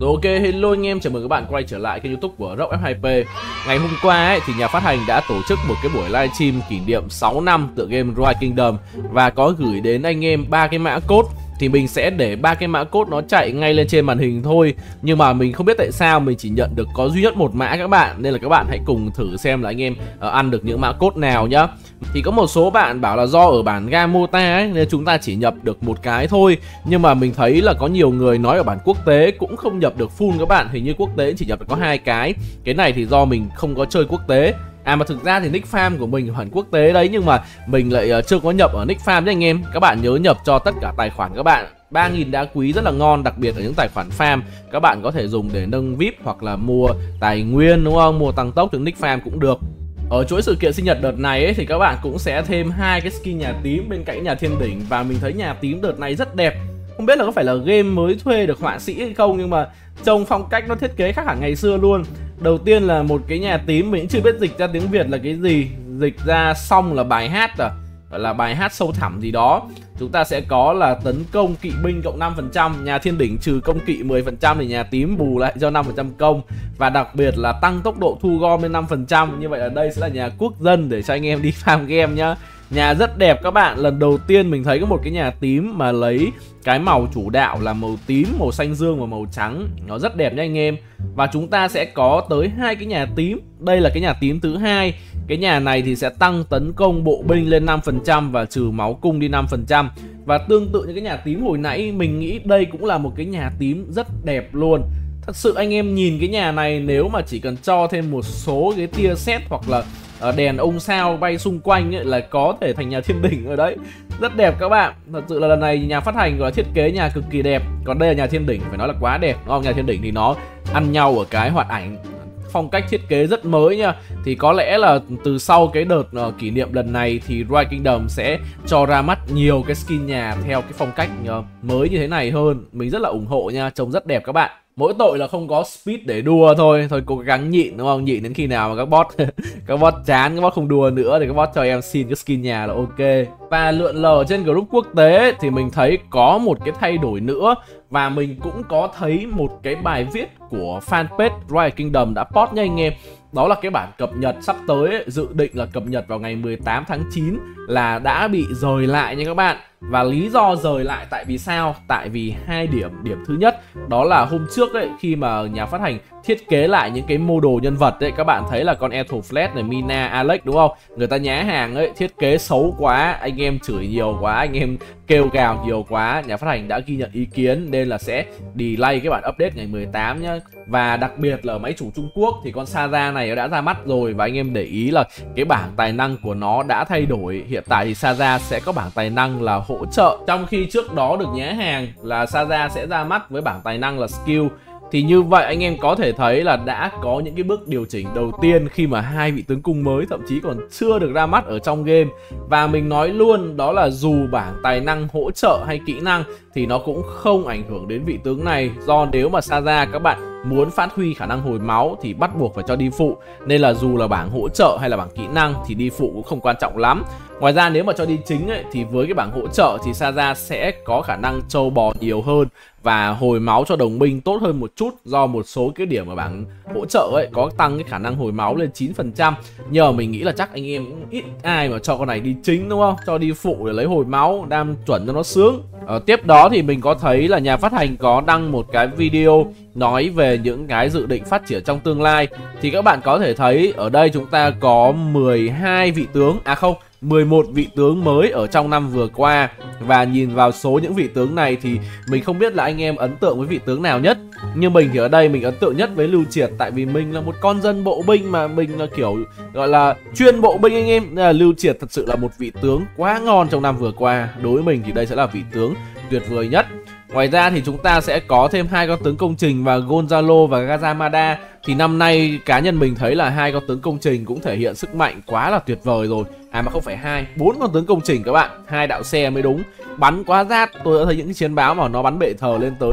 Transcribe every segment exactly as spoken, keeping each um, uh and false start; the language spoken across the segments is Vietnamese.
Rồi ok, hello anh em, chào mừng các bạn quay trở lại kênh YouTube của Rock ép hai pê. Ngày hôm qua ấy, thì nhà phát hành đã tổ chức một cái buổi livestream kỷ niệm sáu năm tựa game Rise Kingdom và có gửi đến anh em ba cái mã code. Thì mình sẽ để ba cái mã code nó chạy ngay lên trên màn hình thôi. Nhưng mà mình không biết tại sao mình chỉ nhận được có duy nhất một mã các bạn, nên là các bạn hãy cùng thử xem là anh em uh, ăn được những mã code nào nhá. Thì có một số bạn bảo là do ở bản Gamota ấy nên chúng ta chỉ nhập được một cái thôi. Nhưng mà mình thấy là có nhiều người nói ở bản quốc tế cũng không nhập được full các bạn. Hình như quốc tế chỉ nhập được có hai cái. Cái này thì do mình không có chơi quốc tế. À mà thực ra thì nick farm của mình hẳn quốc tế đấy, nhưng mà mình lại uh, chưa có nhập ở nick farm đấy anh em. Các bạn nhớ nhập cho tất cả tài khoản các bạn. Ba nghìn đá quý rất là ngon, đặc biệt ở những tài khoản farm. Các bạn có thể dùng để nâng vê i pê hoặc là mua tài nguyên đúng không? Mua tăng tốc từ nick farm cũng được. Ở chuỗi sự kiện sinh nhật đợt này ấy, thì các bạn cũng sẽ thêm hai cái skin nhà tím bên cạnh nhà thiên đỉnh. Và mình thấy nhà tím đợt này rất đẹp. Không biết là có phải là game mới thuê được họa sĩ hay không, nhưng mà trông phong cách nó thiết kế khác hẳn ngày xưa luôn. Đầu tiên là một cái nhà tím, mình cũng chưa biết dịch ra tiếng Việt là cái gì. Dịch ra xong là bài hát à, gọi là bài hát sâu thẳm gì đó. Chúng ta sẽ có là tấn công kỵ binh cộng năm phần trăm, nhà thiên đỉnh trừ công kỵ mười phần trăm thì nhà tím bù lại cho năm phần trăm công. Và đặc biệt là tăng tốc độ thu gom lên năm phần trăm. Như vậy ở đây sẽ là nhà quốc dân để cho anh em đi farm game nhá. Nhà rất đẹp các bạn, lần đầu tiên mình thấy có một cái nhà tím mà lấy cái màu chủ đạo là màu tím, màu xanh dương và màu trắng. Nó rất đẹp nha anh em. Và chúng ta sẽ có tới hai cái nhà tím. Đây là cái nhà tím thứ hai. Cái nhà này thì sẽ tăng tấn công bộ binh lên năm phần trăm và trừ máu cung đi năm phần trăm. Và tương tự như cái nhà tím hồi nãy, mình nghĩ đây cũng là một cái nhà tím rất đẹp luôn. Thật sự anh em nhìn cái nhà này, nếu mà chỉ cần cho thêm một số cái tia sét hoặc là đèn ông sao bay xung quanh ấy, là có thể thành nhà thiên đỉnh rồi đấy. Rất đẹp các bạn. Thật sự là lần này nhà phát hành gọi thiết kế nhà cực kỳ đẹp. Còn đây là nhà thiên đỉnh, phải nói là quá đẹp đúng không? Nhà thiên đỉnh thì nó ăn nhau ở cái hoạt ảnh, phong cách thiết kế rất mới nha. Thì có lẽ là từ sau cái đợt uh, kỷ niệm lần này thì Rise Kingdom sẽ cho ra mắt nhiều cái skin nhà theo cái phong cách uh, mới như thế này hơn. Mình rất là ủng hộ nha, trông rất đẹp các bạn. Mỗi tội là không có speed để đua thôi. Thôi cố gắng nhịn đúng không? Nhịn đến khi nào mà các bot các bot chán, các bot không đua nữa thì các bot cho em xin cái skin nhà là ok. Và lượn lờ trên group quốc tế thì mình thấy có một cái thay đổi nữa. Và mình cũng có thấy một cái bài viết của fanpage Rise Kingdom đã post nha anh em. Đó là cái bản cập nhật sắp tới ấy, dự định là cập nhật vào ngày mười tám tháng chín là đã bị rời lại nha các bạn. Và lý do rời lại tại vì sao? Tại vì hai điểm. Điểm thứ nhất đó là hôm trước đấy, khi mà nhà phát hành thiết kế lại những cái mô đồ nhân vật đấy, các bạn thấy là con Ethelflaed này, Mina, Alex đúng không? Người ta nhá hàng ấy, thiết kế xấu quá, anh em chửi nhiều quá, anh em kêu gào nhiều quá. Nhà phát hành đã ghi nhận ý kiến nên là sẽ delay cái bản update ngày mười tám nhá. Và đặc biệt là máy chủ Trung Quốc thì con Saza này nó đã ra mắt rồi. Và anh em để ý là cái bảng tài năng của nó đã thay đổi. Hiện tại thì Saza sẽ có bảng tài năng là hỗ trợ, trong khi trước đó được nhá hàng là Saza sẽ ra mắt với bảng tài năng là skill. Thì như vậy anh em có thể thấy là đã có những cái bước điều chỉnh đầu tiên khi mà hai vị tướng cung mới thậm chí còn chưa được ra mắt ở trong game. Và mình nói luôn đó là dù bảng tài năng hỗ trợ hay kỹ năng thì nó cũng không ảnh hưởng đến vị tướng này. Do nếu mà Saza các bạn muốn phát huy khả năng hồi máu thì bắt buộc phải cho đi phụ. Nên là dù là bảng hỗ trợ hay là bảng kỹ năng thì đi phụ cũng không quan trọng lắm. Ngoài ra nếu mà cho đi chính ấy, thì với cái bảng hỗ trợ thì Saza sẽ có khả năng trâu bò nhiều hơn và hồi máu cho đồng binh tốt hơn một chút. Do một số cái điểm ở bảng hỗ trợ ấy có tăng cái khả năng hồi máu lên chín phần trăm. Nhưng mà mình nghĩ là chắc anh em cũng ít ai mà cho con này đi chính đúng không? Cho đi phụ để lấy hồi máu, đam chuẩn cho nó sướng. Ở tiếp đó thì mình có thấy là nhà phát hành có đăng một cái video nói về những cái dự định phát triển trong tương lai. Thì các bạn có thể thấy ở đây chúng ta có mười hai vị tướng, à không, mười một vị tướng mới ở trong năm vừa qua. Và nhìn vào số những vị tướng này thì mình không biết là anh em ấn tượng với vị tướng nào nhất. Nhưng mình thì ở đây mình ấn tượng nhất với Lưu Triệt. Tại vì mình là một con dân bộ binh mà mình là kiểu gọi là chuyên bộ binh anh em. Nên là Lưu Triệt thật sự là một vị tướng quá ngon trong năm vừa qua. Đối với mình thì đây sẽ là vị tướng tuyệt vời nhất. Ngoài ra thì chúng ta sẽ có thêm hai con tướng công trình và Gonzalo và Gazamada. Thì năm nay cá nhân mình thấy là hai con tướng công trình cũng thể hiện sức mạnh quá là tuyệt vời rồi. À mà không phải hai, bốn con tướng công trình các bạn, hai đạo xe mới đúng. Bắn quá rát, tôi đã thấy những cái chiến báo mà nó bắn bệ thờ lên tới là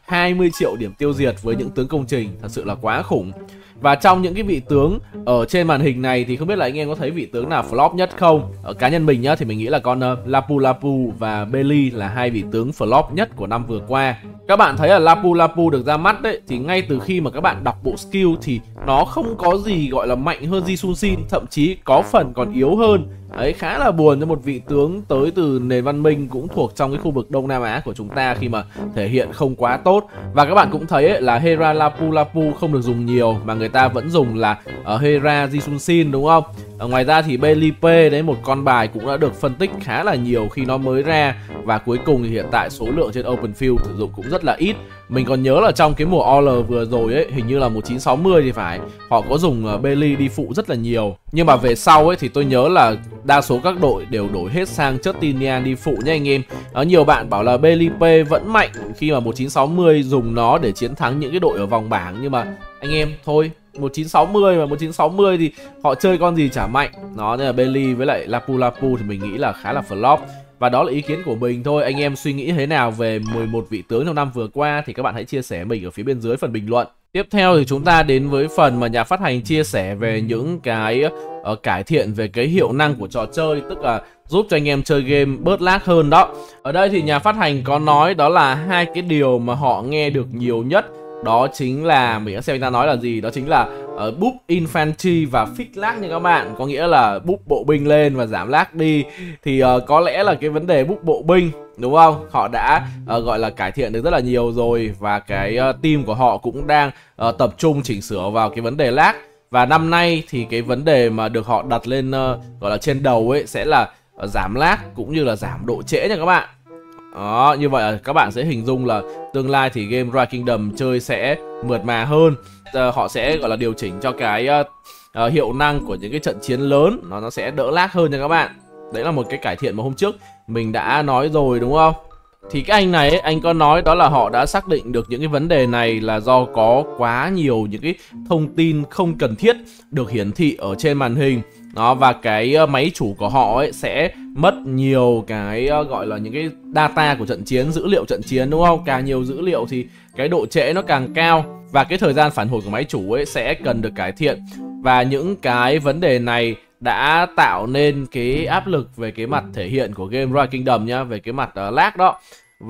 hai mươi triệu điểm tiêu diệt với những tướng công trình, thật sự là quá khủng. Và trong những cái vị tướng ở trên màn hình này thì không biết là anh em có thấy vị tướng nào flop nhất không? Ở cá nhân mình nhá thì mình nghĩ là con uh, Lapu Lapu và Bailey là hai vị tướng flop nhất của năm vừa qua. Các bạn thấy là Lapu Lapu được ra mắt đấy, thì ngay từ khi mà các bạn đọc bộ skill thì nó không có gì gọi là mạnh hơn Jisoo Shin, thậm chí có phần còn yếu hơn. Đấy, khá là buồn cho một vị tướng tới từ nền văn minh cũng thuộc trong cái khu vực Đông Nam Á của chúng ta khi mà thể hiện không quá tốt. Và các bạn cũng thấy ấy, là Hera Lapu Lapu không được dùng nhiều mà người ta vẫn dùng là uh, Hera Jisoo Shin, đúng không? Uh, ngoài ra thì Bailey P đấy, một con bài cũng đã được phân tích khá là nhiều khi nó mới ra, và cuối cùng thì hiện tại số lượng trên Open Field sử dụng cũng rất là ít. Mình còn nhớ là trong cái mùa o lờ vừa rồi ấy, hình như là một chín sáu mươi thì phải, họ có dùng uh, Bailey đi phụ rất là nhiều. Nhưng mà về sau ấy thì tôi nhớ là đa số các đội đều đổi hết sang Justinian đi phụ nha anh em. Ở nhiều bạn bảo là Bailey P vẫn mạnh khi mà một chín sáu mươi dùng nó để chiến thắng những cái đội ở vòng bảng, nhưng mà anh em thôi, một chín sáu mươi mà một chín sáu mươi thì họ chơi con gì chả mạnh. Nó nên là Bailey với lại Lapu Lapu thì mình nghĩ là khá là flop. Và đó là ý kiến của mình thôi. Anh em suy nghĩ thế nào về mười một vị tướng trong năm vừa qua thì các bạn hãy chia sẻ mình ở phía bên dưới phần bình luận. Tiếp theo thì chúng ta đến với phần mà nhà phát hành chia sẻ về những cái uh, cải thiện về cái hiệu năng của trò chơi, tức là giúp cho anh em chơi game bớt lag hơn đó. Ở đây thì nhà phát hành có nói đó là hai cái điều mà họ nghe được nhiều nhất. Đó chính là, mình đã xem người ta nói là gì, đó chính là uh, búp infantry và fix lag nha các bạn. Có nghĩa là búp bộ binh lên và giảm lag đi. Thì uh, có lẽ là cái vấn đề búp bộ binh, đúng không? Họ đã uh, gọi là cải thiện được rất là nhiều rồi. Và cái uh, team của họ cũng đang uh, tập trung chỉnh sửa vào cái vấn đề lag. Và năm nay thì cái vấn đề mà được họ đặt lên uh, gọi là trên đầu ấy sẽ là uh, giảm lag cũng như là giảm độ trễ nha các bạn. Đó, như vậy là các bạn sẽ hình dung là tương lai thì game Royal Kingdom chơi sẽ mượt mà hơn. uh, Họ sẽ gọi là điều chỉnh cho cái uh, uh, hiệu năng của những cái trận chiến lớn, nó nó sẽ đỡ lag hơn nha các bạn. Đấy là một cái cải thiện mà hôm trước mình đã nói rồi, đúng không? Thì cái anh này ấy, anh có nói đó là họ đã xác định được những cái vấn đề này là do có quá nhiều những cái thông tin không cần thiết được hiển thị ở trên màn hình. Đó, và cái máy chủ của họ ấy sẽ mất nhiều cái gọi là những cái data của trận chiến, dữ liệu trận chiến, đúng không? Càng nhiều dữ liệu thì cái độ trễ nó càng cao, và cái thời gian phản hồi của máy chủ ấy sẽ cần được cải thiện. Và những cái vấn đề này đã tạo nên cái áp lực về cái mặt thể hiện của game Royal Kingdom nhá, về cái mặt uh, lag đó.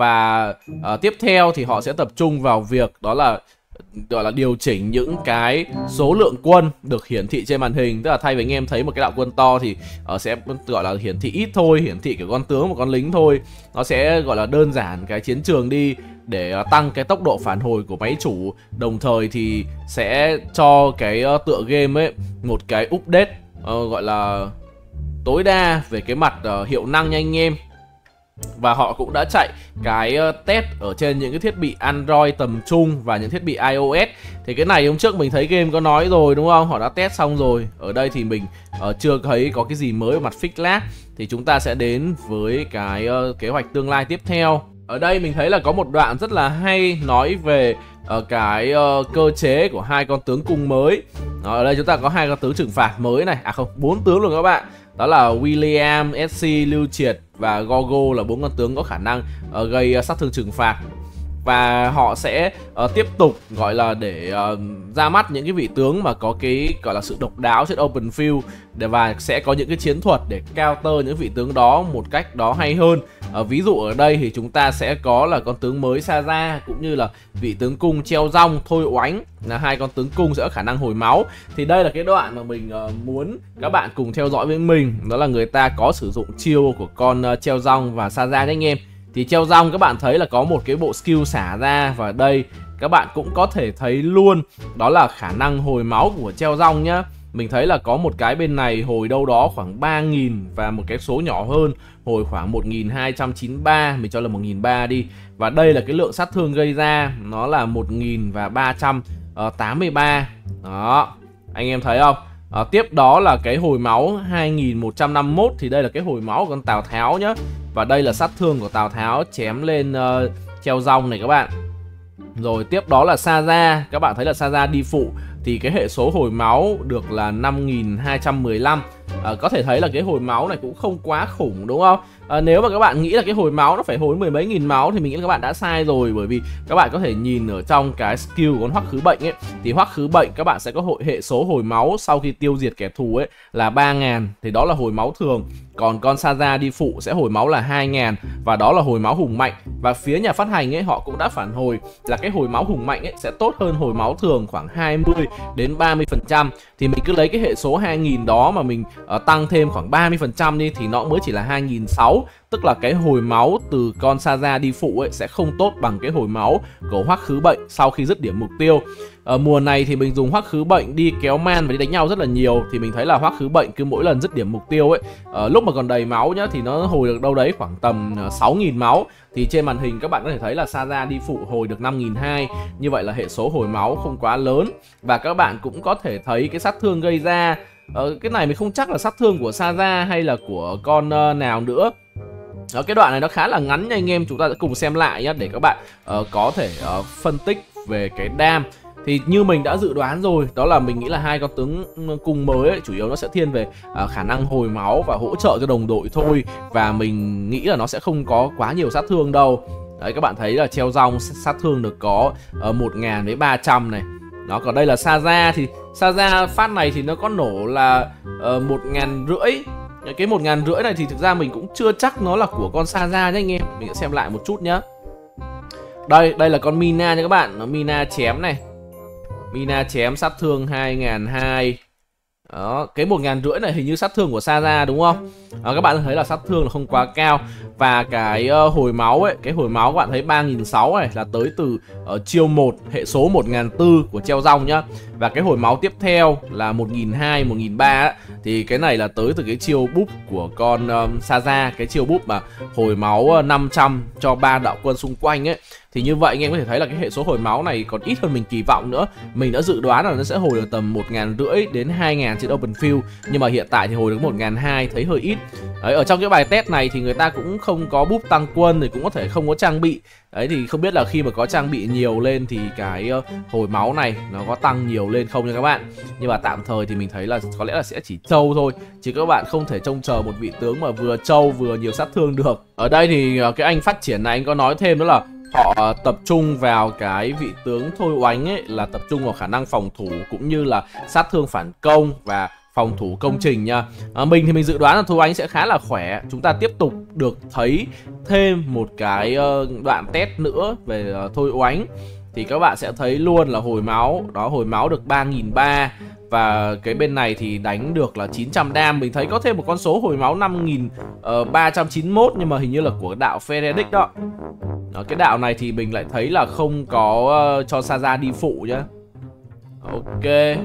Và uh, tiếp theo thì họ sẽ tập trung vào việc đó là gọi là điều chỉnh những cái số lượng quân được hiển thị trên màn hình. Tức là thay vì anh em thấy một cái đạo quân to thì uh, sẽ gọi là hiển thị ít thôi, hiển thị kiểu con tướng và con lính thôi. Nó sẽ gọi là đơn giản cái chiến trường đi để uh, tăng cái tốc độ phản hồi của máy chủ. Đồng thời thì sẽ cho cái uh, tựa game ấy một cái update uh, gọi là tối đa về cái mặt uh, hiệu năng nha anh em. Và họ cũng đã chạy cái test ở trên những cái thiết bị Android tầm trung và những thiết bị iOS. Thì cái này hôm trước mình thấy game có nói rồi, đúng không? Họ đã test xong rồi. Ở đây thì mình uh, chưa thấy có cái gì mới ở mặt fix lag. Thì chúng ta sẽ đến với cái uh, kế hoạch tương lai tiếp theo. Ở đây mình thấy là có một đoạn rất là hay nói về uh, cái uh, cơ chế của hai con tướng cung mới. Đó, ở đây chúng ta có hai con tướng trừng phạt mới này. À không, bốn tướng luôn các bạn. Đó là William, ét xê, Lưu Triệt và Gogo là bốn con tướng có khả năng uh, gây uh, sát thương trừng phạt. Và họ sẽ uh, tiếp tục gọi là để uh, ra mắt những cái vị tướng mà có cái gọi là sự độc đáo trên Open Field, để và sẽ có những cái chiến thuật để counter những vị tướng đó một cách đó hay hơn. uh, Ví dụ ở đây thì chúng ta sẽ có là con tướng mới Saza cũng như là vị tướng cung treo rong Thôi Oánh, là hai con tướng cung sẽ có khả năng hồi máu. Thì đây là cái đoạn mà mình uh, muốn các bạn cùng theo dõi với mình. Đó là người ta có sử dụng chiêu của con uh, treo rong và Saza đấy anh em. Thì treo rong các bạn thấy là có một cái bộ skill xả ra, và đây các bạn cũng có thể thấy luôn đó là khả năng hồi máu của treo rong nhá. Mình thấy là có một cái bên này hồi đâu đó khoảng ba nghìn và một cái số nhỏ hơn hồi khoảng một nghìn hai trăm chín mươi ba, mình cho là một nghìn ba trăm đi. Và đây là cái lượng sát thương gây ra, nó là một nghìn ba trăm tám mươi ba. Đó, anh em thấy không? À, tiếp đó là cái hồi máu hai nghìn một trăm năm mươi mốt, thì đây là cái hồi máu của con Tào Tháo nhá. Và đây là sát thương của Tào Tháo chém lên uh, treo rong này các bạn. Rồi tiếp đó là Saza, các bạn thấy là Saza đi phụ thì cái hệ số hồi máu được là năm nghìn hai trăm mười lăm. À, có thể thấy là cái hồi máu này cũng không quá khủng đúng không? À, nếu mà các bạn nghĩ là cái hồi máu nó phải hồi mười mấy nghìn máu thì mình nghĩ là các bạn đã sai rồi, bởi vì các bạn có thể nhìn ở trong cái skill của con hoắc khứ bệnh ấy, thì hoắc khứ bệnh các bạn sẽ có hội hệ số hồi máu sau khi tiêu diệt kẻ thù ấy là ba nghìn, thì đó là hồi máu thường. Còn con Saza đi phụ sẽ hồi máu là hai nghìn và đó là hồi máu hùng mạnh. Và phía nhà phát hành ấy họ cũng đã phản hồi là cái hồi máu hùng mạnh ấy sẽ tốt hơn hồi máu thường khoảng hai mươi đến ba mươi phần trăm. Thì mình cứ lấy cái hệ số hai nghìn đó mà mình uh, tăng thêm khoảng ba mươi phần trăm đi thì nó mới chỉ là hai nghìn sáu trăm. Tức là cái hồi máu từ con Saza đi phụ ấy sẽ không tốt bằng cái hồi máu của hoắc khứ bệnh sau khi dứt điểm mục tiêu. Ở mùa này thì mình dùng hoắc khứ bệnh đi kéo man và đi đánh nhau rất là nhiều, thì mình thấy là hoắc khứ bệnh cứ mỗi lần dứt điểm mục tiêu ấy, ở lúc mà còn đầy máu nhá thì nó hồi được đâu đấy khoảng tầm sáu nghìn máu. Thì trên màn hình các bạn có thể thấy là Saza đi phụ hồi được năm nghìn hai trăm. Như vậy là hệ số hồi máu không quá lớn. Và các bạn cũng có thể thấy cái sát thương gây ra. Ờ, cái này mình không chắc là sát thương của Saza hay là của con uh, nào nữa. Đó, cái đoạn này nó khá là ngắn nha anh em, chúng ta sẽ cùng xem lại nhé để các bạn uh, có thể uh, phân tích về cái đam. Thì như mình đã dự đoán rồi, đó là mình nghĩ là hai con tướng cung mới ấy, chủ yếu nó sẽ thiên về uh, khả năng hồi máu và hỗ trợ cho đồng đội thôi. Và mình nghĩ là nó sẽ không có quá nhiều sát thương đâu. Đấy, các bạn thấy là treo rong sát thương được có uh, một nghìn với ba trăm này. Đó, còn đây là Saza, thì Saza phát này thì nó có nổ là uh, một nghìn rưỡi. Cái một nghìn rưỡi này thì thực ra mình cũng chưa chắc nó là của con Saza nhé anh em. Mình sẽ xem lại một chút nhá. Đây, đây là con Mina nha các bạn. Nó Mina chém này. Mina chém sát thương hai nghìn hai trăm. Đó, cái một nghìn rưỡi này hình như sát thương của Saza đúng không? Đó, các bạn thấy là sát thương là không quá cao. Và cái uh, hồi máu ấy, cái hồi máu các bạn thấy ba nghìn sáu trăm này là tới từ uh, chiêu một, hệ số một nghìn bốn trăm của treo rong nhá. Và cái hồi máu tiếp theo là một nghìn hai trăm, một nghìn ba trăm thì cái này là tới từ cái chiêu búp của con um, Saza, cái chiêu búp mà hồi máu uh, năm trăm cho ba đạo quân xung quanh ấy. Thì như vậy anh em có thể thấy là cái hệ số hồi máu này còn ít hơn mình kỳ vọng nữa. Mình đã dự đoán là nó sẽ hồi được tầm một nghìn rưỡi đến hai nghìn trên open field, nhưng mà hiện tại thì hồi được một nghìn hai trăm, thấy hơi ít. Đấy, ở trong cái bài test này thì người ta cũng không có búp tăng quân, thì cũng có thể không có trang bị. Đấy, thì không biết là khi mà có trang bị nhiều lên thì cái uh, hồi máu này nó có tăng nhiều lên không nha các bạn. Nhưng mà tạm thời thì mình thấy là có lẽ là sẽ chỉ trâu thôi, chứ các bạn không thể trông chờ một vị tướng mà vừa trâu vừa nhiều sát thương được. Ở đây thì uh, cái anh phát triển này anh có nói thêm đó là họ tập trung vào cái vị tướng Thôi Oánh ấy, là tập trung vào khả năng phòng thủ cũng như là sát thương phản công và phòng thủ công trình nha. À, mình thì mình dự đoán là Thôi Oánh sẽ khá là khỏe. Chúng ta tiếp tục được thấy thêm một cái uh, đoạn test nữa về uh, Thôi Oánh. Thì các bạn sẽ thấy luôn là hồi máu, đó hồi máu được ba nghìn ba trăm. Và cái bên này thì đánh được là chín trăm đam. Mình thấy có thêm một con số hồi máu năm nghìn ba trăm chín mươi mốt, nhưng mà hình như là của đạo Feredic đó. Đó, cái đạo này thì mình lại thấy là không có uh, cho Saza đi phụ nhá. Ok.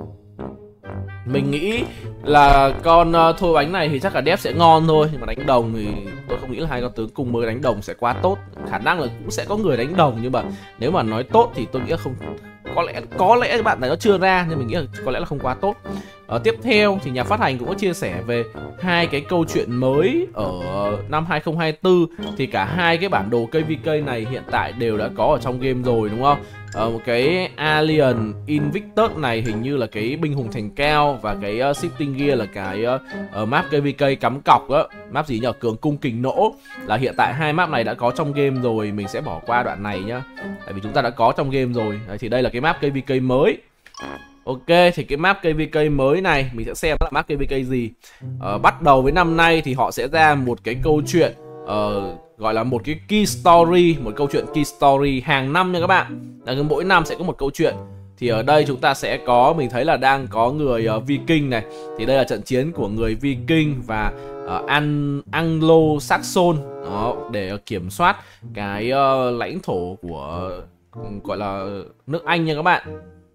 Mình nghĩ là con uh, Thôi Oánh này thì chắc là đép sẽ ngon thôi. Nhưng mà đánh đồng thì tôi không nghĩ là hai con tướng cùng mới đánh đồng sẽ quá tốt. Khả năng là cũng sẽ có người đánh đồng, nhưng mà nếu mà nói tốt thì tôi nghĩ là không. Có lẽ có lẽ các bạn này nó chưa ra, nhưng mình nghĩ là có lẽ là không quá tốt. Ở tiếp theo thì nhà phát hành cũng có chia sẻ về hai cái câu chuyện mới ở năm hai không hai tư. Thì cả hai cái bản đồ cây vê ca này hiện tại đều đã có ở trong game rồi đúng không? Ở một cái Alien Invictus này hình như là cái binh hùng thành cao, và cái uh, Shifting Gear là cái uh, map cây vê ca cắm cọc á. Map gì nhỉ? Cường cung kình nỗ. Là hiện tại hai map này đã có trong game rồi. Mình sẽ bỏ qua đoạn này nhá, tại vì chúng ta đã có trong game rồi. Đấy, thì đây là cái map cây vê ca mới. Ok, thì cái map cây vê ca mới này mình sẽ xem là map cây vê ca gì. ờ, Bắt đầu với năm nay thì họ sẽ ra một cái câu chuyện uh, gọi là một cái key story, một câu chuyện key story hàng năm nha các bạn. Là mỗi năm sẽ có một câu chuyện. Thì ở đây chúng ta sẽ có, mình thấy là đang có người uh, Viking này. Thì đây là trận chiến của người Viking và uh, Anglo-Saxon đó, để kiểm soát cái uh, lãnh thổ của uh, gọi là nước Anh nha các bạn.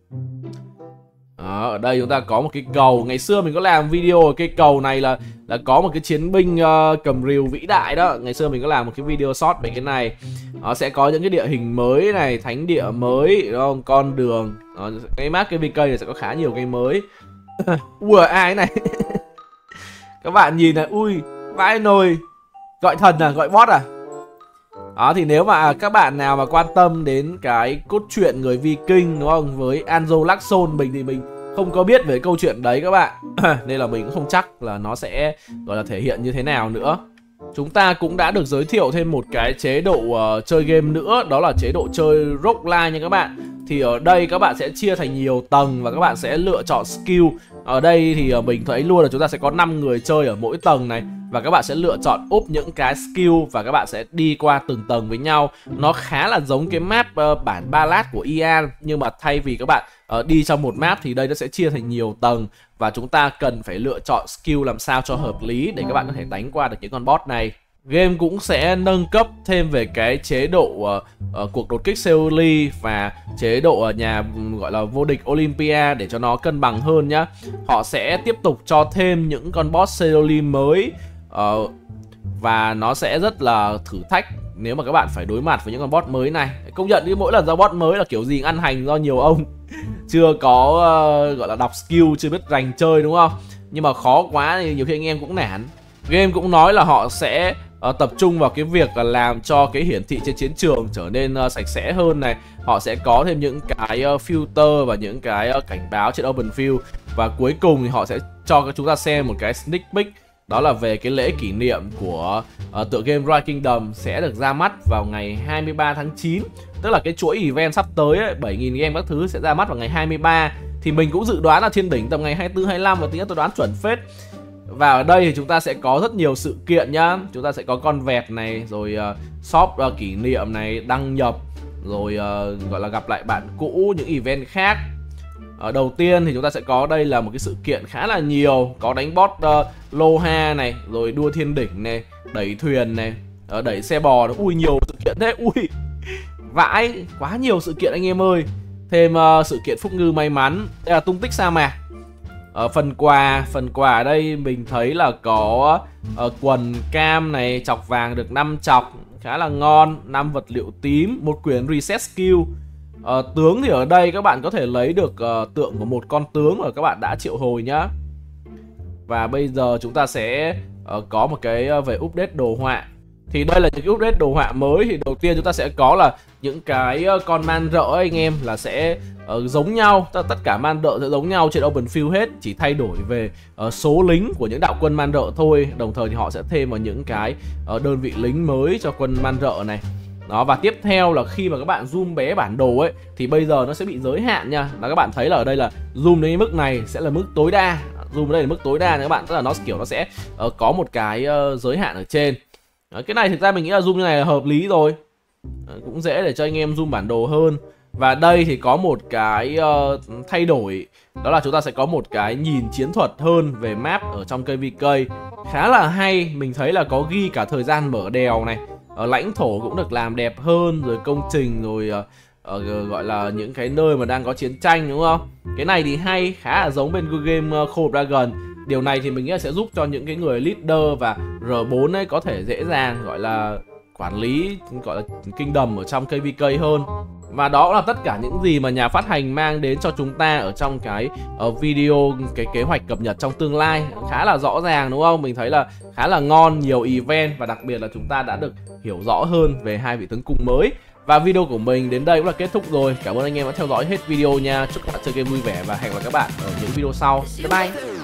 Đó, ở đây chúng ta có một cái cầu. Ngày xưa mình có làm video ở cái cầu này là là có một cái chiến binh uh, cầm rìu vĩ đại đó. Ngày xưa mình có làm một cái video short về cái này. Nó sẽ có những cái địa hình mới này, thánh địa mới, đúng không? Con đường. Đó, cái map cái vê ca này sẽ có khá nhiều cái mới. Ui, ai này? Các bạn nhìn này, ui, vãi nồi. Gọi thần à, gọi boss à? Đó thì nếu mà các bạn nào mà quan tâm đến cái cốt truyện người Viking đúng không, với Angelo-Laxon, mình thì mình không có biết về câu chuyện đấy các bạn. Nên là mình cũng không chắc là nó sẽ gọi là thể hiện như thế nào nữa. Chúng ta cũng đã được giới thiệu thêm một cái chế độ uh, chơi game nữa, đó là chế độ chơi roguelike nha các bạn. Thì ở đây các bạn sẽ chia thành nhiều tầng và các bạn sẽ lựa chọn skill. Ở đây thì uh, mình thấy luôn là chúng ta sẽ có năm người chơi ở mỗi tầng này. Và các bạn sẽ lựa chọn úp những cái skill và các bạn sẽ đi qua từng tầng với nhau. Nó khá là giống cái map uh, bản Ballad của Ian, nhưng mà thay vì các bạn uh, đi trong một map thì đây nó sẽ chia thành nhiều tầng. Và chúng ta cần phải lựa chọn skill làm sao cho hợp lý để các bạn có thể đánh qua được những con boss này. Game cũng sẽ nâng cấp thêm về cái chế độ uh, uh, cuộc đột kích Seoul và chế độ uh, nhà um, gọi là vô địch Olympia để cho nó cân bằng hơn nhá. Họ sẽ tiếp tục cho thêm những con boss Seoul mới uh, và nó sẽ rất là thử thách nếu mà các bạn phải đối mặt với những con boss mới này. Công nhận cái mỗi lần ra boss mới là kiểu gì ăn hành do nhiều ông chưa có uh, gọi là đọc skill, chưa biết rành chơi đúng không? Nhưng mà khó quá thì nhiều khi anh em cũng nản. Game cũng nói là họ sẽ uh, tập trung vào cái việc là làm cho cái hiển thị trên chiến trường trở nên uh, sạch sẽ hơn này. Họ sẽ có thêm những cái uh, filter và những cái uh, cảnh báo trên open field. Và cuối cùng thì họ sẽ cho chúng ta xem một cái sneak peek, đó là về cái lễ kỷ niệm của uh, tựa game Royal Kingdom sẽ được ra mắt vào ngày hai mươi ba tháng chín. Tức là cái chuỗi event sắp tới ấy, bảy nghìn game các thứ sẽ ra mắt vào ngày hai mươi ba. Thì mình cũng dự đoán là Thiên Đỉnh tầm ngày hai mươi tư, hai mươi lăm, và tính tôi đoán chuẩn phết. Và ở đây thì chúng ta sẽ có rất nhiều sự kiện nhá. Chúng ta sẽ có con vẹt này, rồi uh, shop uh, kỷ niệm này, đăng nhập, rồi uh, gọi là gặp lại bạn cũ, những event khác. Ở đầu tiên thì chúng ta sẽ có đây là một cái sự kiện khá là nhiều. Có đánh boss uh, Loha này, rồi đua thiên đỉnh này, đẩy thuyền này, uh, đẩy xe bò. Ui nhiều sự kiện thế, ui vãi, quá nhiều sự kiện anh em ơi. Thêm uh, sự kiện phúc ngư may mắn, đây là tung tích sa mạc. Ở phần quà, phần quà ở đây mình thấy là có uh, quần cam này, chọc vàng được năm chọc, khá là ngon, năm vật liệu tím, một quyển reset skill. Uh, tướng thì ở đây các bạn có thể lấy được uh, tượng của một con tướng mà các bạn đã triệu hồi nhá. Và bây giờ chúng ta sẽ uh, có một cái uh, về update đồ họa. Thì đây là những cái update đồ họa mới. Thì đầu tiên chúng ta sẽ có là những cái uh, con man rợ ấy, anh em, là sẽ uh, giống nhau. Tất cả man rợ sẽ giống nhau trên open field hết, chỉ thay đổi về uh, số lính của những đạo quân man rợ thôi. Đồng thời thì họ sẽ thêm vào những cái uh, đơn vị lính mới cho quân man rợ này. Đó, và tiếp theo là khi mà các bạn zoom bé bản đồ ấy thì bây giờ nó sẽ bị giới hạn nha. Là các bạn thấy là ở đây là zoom đến mức này sẽ là mức tối đa. Zoom ở đây là mức tối đa nha các bạn, tức là nó kiểu nó sẽ uh, có một cái uh, giới hạn ở trên. Đó, cái này thực ra mình nghĩ là zoom như này là hợp lý rồi. uh, Cũng dễ để cho anh em zoom bản đồ hơn. Và đây thì có một cái uh, thay đổi, đó là chúng ta sẽ có một cái nhìn chiến thuật hơn về map ở trong ca vê ca. Khá là hay, mình thấy là có ghi cả thời gian mở đèo này. Ở lãnh thổ cũng được làm đẹp hơn, rồi công trình, rồi uh, uh, gọi là những cái nơi mà đang có chiến tranh đúng không? Cái này thì hay, khá là giống bên game uh, Call of Dragon. Điều này thì mình nghĩ là sẽ giúp cho những cái người leader và rờ bốn ấy có thể dễ dàng gọi là quản lý, gọi là kingdom ở trong ca vê ca hơn. Và đó là tất cả những gì mà nhà phát hành mang đến cho chúng ta ở trong cái uh, video, cái kế hoạch cập nhật trong tương lai. Khá là rõ ràng đúng không? Mình thấy là khá là ngon, nhiều event và đặc biệt là chúng ta đã được hiểu rõ hơn về hai vị tướng cung mới. Và video của mình đến đây cũng là kết thúc rồi. Cảm ơn anh em đã theo dõi hết video nha. Chúc các bạn chơi game vui vẻ và hẹn gặp lại các bạn ở những video sau. Bye bye.